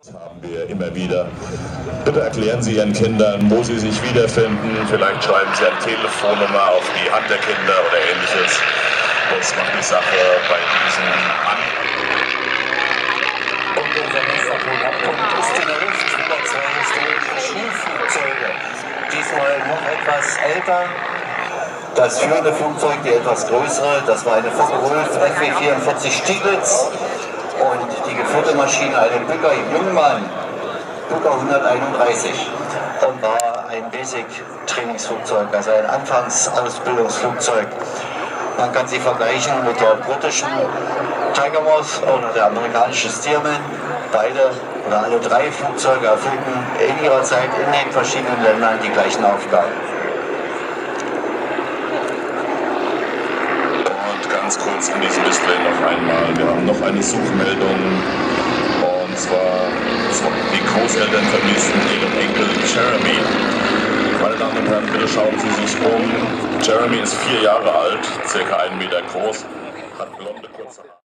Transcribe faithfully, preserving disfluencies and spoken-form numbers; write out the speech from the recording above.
Haben wir immer wieder. Bitte erklären Sie Ihren Kindern, wo sie sich wiederfinden. Vielleicht schreiben Sie eine Telefonnummer auf die Hand der Kinder oder ähnliches. Das macht die Sache bei diesen an. Und unser nächster Programmpunkt ist die Luftüberzeugungsstudie Schulflugzeuge. Diesmal noch etwas älter. Das führende Flugzeug, die etwas größere, das war eine Focke-Wulf F W vierundvierzig Stieglitz. Und die geführte Maschine, eine Bücker Jungmann, Bücker hunderteinunddreißig, und war ein Basic-Trainingsflugzeug, also ein Anfangsausbildungsflugzeug. Man kann sie vergleichen mit der britischen Tiger Moth oder der amerikanischen Stearman. Beide oder alle drei Flugzeuge erfüllten in ihrer Zeit in den verschiedenen Ländern die gleichen Aufgaben. Ganz kurz in diesem Display noch einmal. Wir haben noch eine Suchmeldung, und zwar die Großeltern vermissten ihren Enkel Jeremy. Meine Damen und Herren, bitte schauen Sie sich um. Jeremy ist vier Jahre alt, circa einen Meter groß, hat blonde kurze Haare.